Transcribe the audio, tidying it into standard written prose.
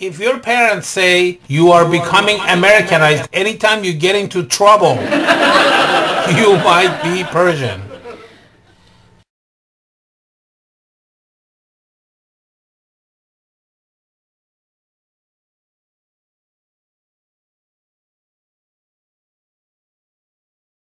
If your parents say you are becoming Americanized anytime you get into trouble, you might be Persian.